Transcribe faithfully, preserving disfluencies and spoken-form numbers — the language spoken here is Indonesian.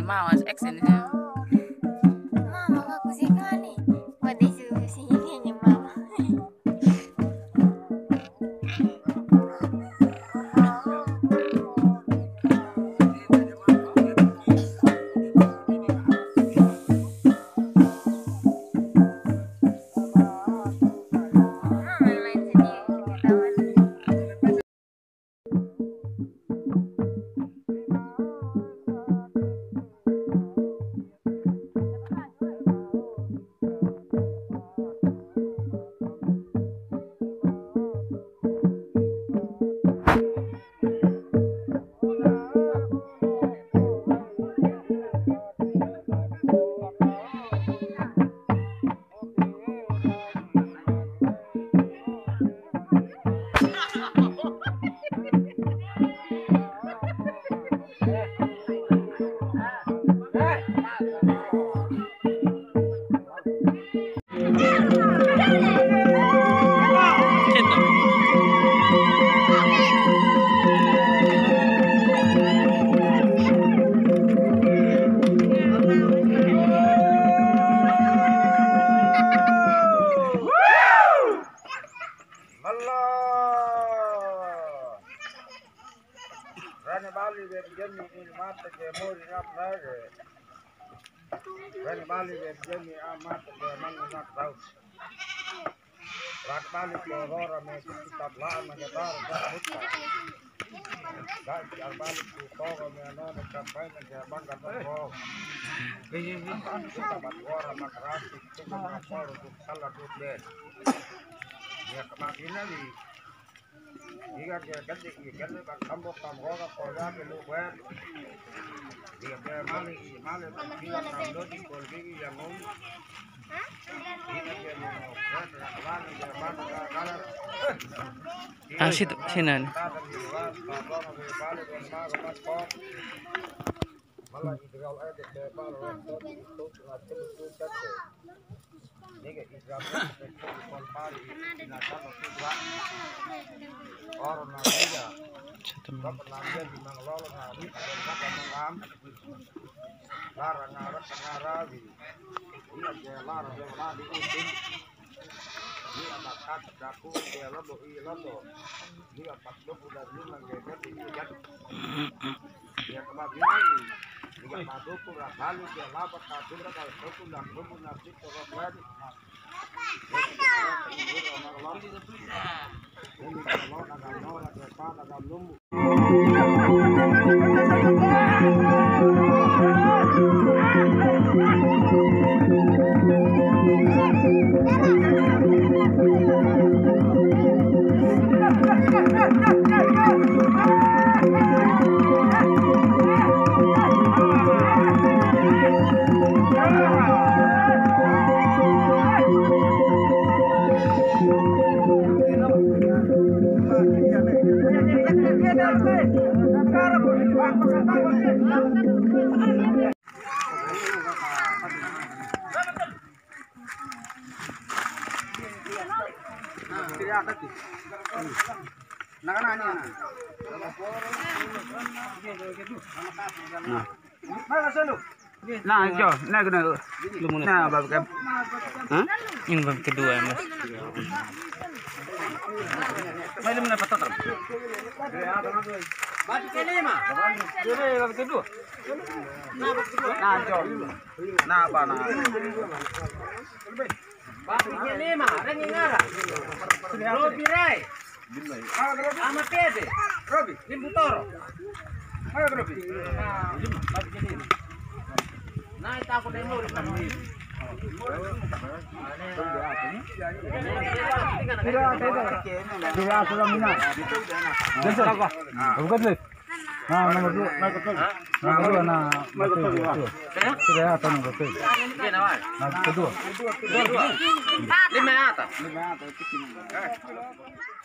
mau as X ini. Mama aku sih kali. Pada suruh sini mama. Rani Bali ve jeni in mata ke mori nak nage. Rani Bali ve jeni a mata ke mang nak tau. Rak Bali ke rora me kitab la na ke dar da mutta. Gai ar Bali ku togo me no na kampai na ke bangga to. Ini ini kita bat rora nak rasi ke na por tu sala tu le. Ya kemana ni? Jika dia ganti ganti bak kambo kambo ka kola ke lu wer dia ke mali mali dia kamdo di kolbi yang ngom dia ke lu wer kawan dia mana kala Ah situ sinan. malah Israel ada ke balo itu ngacil itu cete nege Israel ke kon pari na sama tudwa orang naga bapak naga di manglolo ngari ada bapak mangam larang ngarat ngarawi ini ke larang yang lari utin ini abakat daku ke lodo i lodo ini apak do udah lima gede di jat dia kebab ini juga madu kurang lalu dia lapat kabur kalau itu dan rumput nasi korok lagi ini kalau agak nora depan agak lumbu Nah, Jo, nah kena. Nah, bab ke. Hah? Yang bab kedua mas. Mana mana patah terus. Bab ke lima. Jadi bab kedua. Nah, bab kedua. Nah, Jo. Nah, apa nah? Bab ke lima, rangi ngara. Robi Rai. Ama Pede. Robi, Limbu Toro. Ayo Robi. Nah, bab ke lima. Nah, itu aku demo di sana. Tidak ada mina. Besok apa? Bukan leh. Nah, nomor dua, naik betul. Nomor dua, nah, betul. Tidak ada nomor betul. Nah, kedua. Kedua. Lima atas. Lima atas.